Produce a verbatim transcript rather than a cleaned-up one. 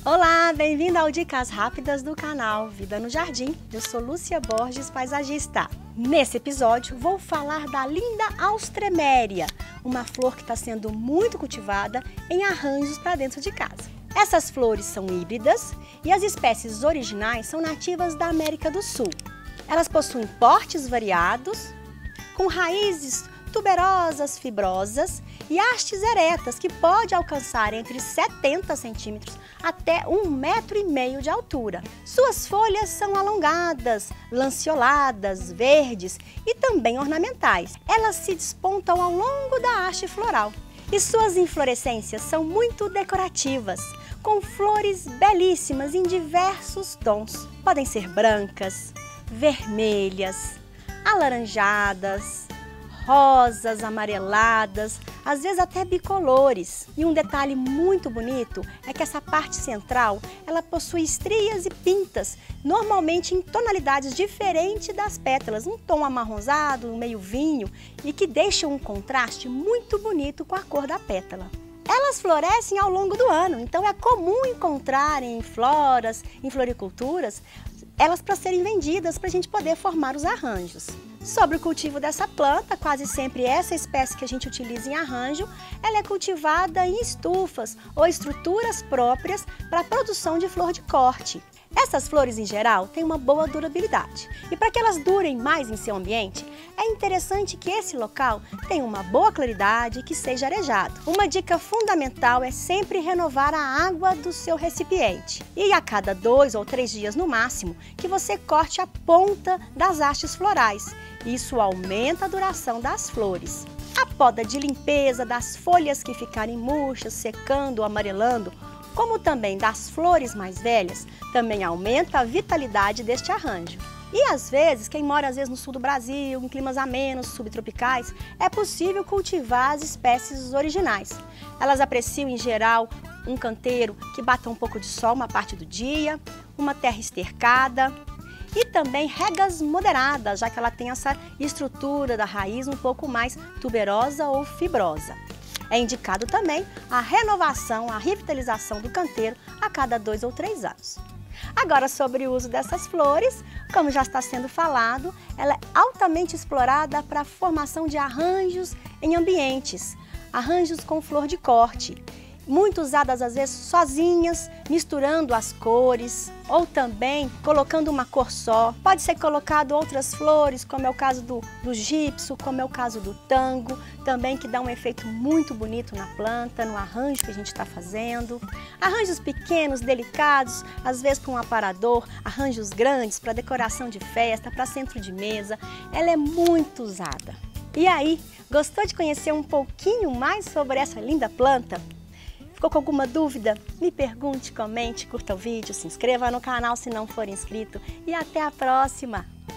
Olá, bem-vindo ao Dicas Rápidas do canal Vida no Jardim. Eu sou Lúcia Borges, paisagista. Nesse episódio vou falar da linda Austremeria, uma flor que está sendo muito cultivada em arranjos para dentro de casa. Essas flores são híbridas e as espécies originais são nativas da América do Sul. Elas possuem portes variados, com raízes tuberosas, fibrosas e hastes eretas que pode alcançar entre setenta centímetros até um metro e meio de altura. Suas folhas são alongadas, lanceoladas, verdes e também ornamentais. Elas se despontam ao longo da haste floral e suas inflorescências são muito decorativas, com flores belíssimas em diversos tons. Podem ser brancas, vermelhas, alaranjadas, rosas, amareladas, às vezes até bicolores. E um detalhe muito bonito é que essa parte central, ela possui estrias e pintas, normalmente em tonalidades diferentes das pétalas, um tom amarronzado, um meio vinho, e que deixa um contraste muito bonito com a cor da pétala. Elas florescem ao longo do ano, então é comum encontrar em floras, em floriculturas, elas para serem vendidas para a gente poder formar os arranjos. Sobre o cultivo dessa planta, quase sempre essa espécie que a gente utiliza em arranjo, ela é cultivada em estufas ou estruturas próprias para a produção de flor de corte. Essas flores, em geral, têm uma boa durabilidade. E para que elas durem mais em seu ambiente, é interessante que esse local tenha uma boa claridade e que seja arejado. Uma dica fundamental é sempre renovar a água do seu recipiente. E a cada dois ou três dias no máximo, que você corte a ponta das hastes florais. Isso aumenta a duração das flores. A poda de limpeza das folhas que ficarem murchas, secando ou amarelando, como também das flores mais velhas, também aumenta a vitalidade deste arranjo. E às vezes, quem mora às vezes no sul do Brasil, em climas amenos, subtropicais, é possível cultivar as espécies originais. Elas apreciam em geral um canteiro que bata um pouco de sol uma parte do dia, uma terra estercada e também regas moderadas, já que ela tem essa estrutura da raiz um pouco mais tuberosa ou fibrosa. É indicado também a renovação, a revitalização do canteiro a cada dois ou três anos. Agora, sobre o uso dessas flores, como já está sendo falado, ela é altamente explorada para a formação de arranjos em ambientes, arranjos com flor de corte, muito usadas às vezes sozinhas, misturando as cores ou também colocando uma cor só. Pode ser colocado outras flores, como é o caso do, do gipso, como é o caso do tango, também que dá um efeito muito bonito na planta, no arranjo que a gente está fazendo. Arranjos pequenos, delicados, às vezes para um aparador, arranjos grandes para decoração de festa, para centro de mesa, ela é muito usada. E aí, gostou de conhecer um pouquinho mais sobre essa linda planta? Ficou com alguma dúvida? Me pergunte, comente, curta o vídeo, se inscreva no canal se não for inscrito e até a próxima!